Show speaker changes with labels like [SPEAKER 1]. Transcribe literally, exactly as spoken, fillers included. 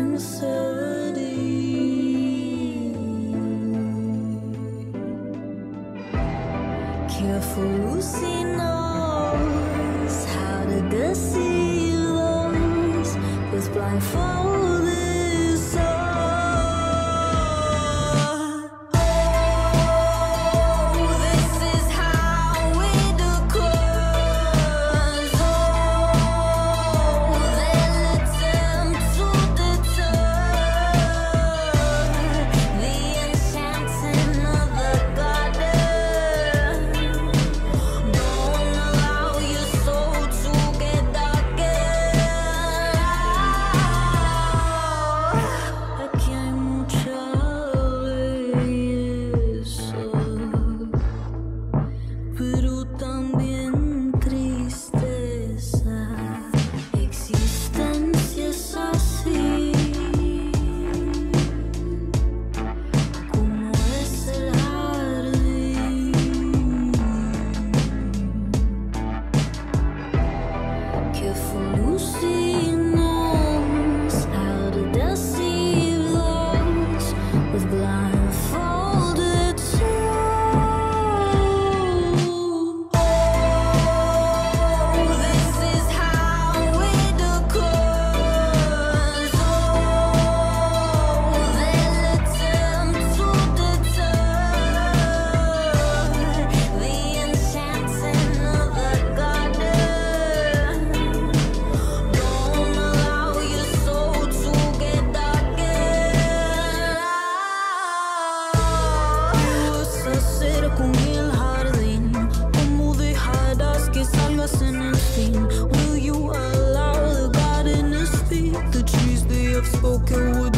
[SPEAKER 1] Careful Lucy knows how to deceive us with blindfolded souls. Oh, this is how it occurs. Oh, they'll attempt to deter the enchanting of the garden. Don't allow your soul to get darkened. Aquí hay mucha belleza, pero también tristeza. Existencia es así, como es el jardín. Careful Lucy knows how to deceive us with blindfolded souls. Oh, this is how it occurs. Oh, they'll attempt to deter the enchanting of the garden. Don't allow your soul to get darkened. Vas a hacer con el jardín, ¿cómo dejarás que salgas en el fin? Will you allow the garden to speak? The trees they have spoken would